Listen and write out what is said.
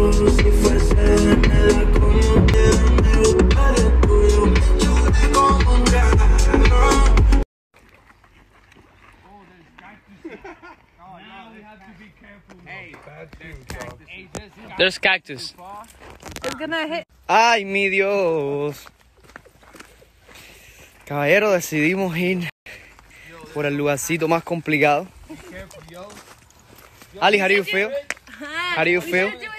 Si fuese Nela, como te me gusta el tuyo. Lloré como un gato. There's cactus. It's gonna hit. Ay, mi Dios. Caballero, decidimos ir por el lugarcito más complicado. Ali, how do you feel? How do you feel?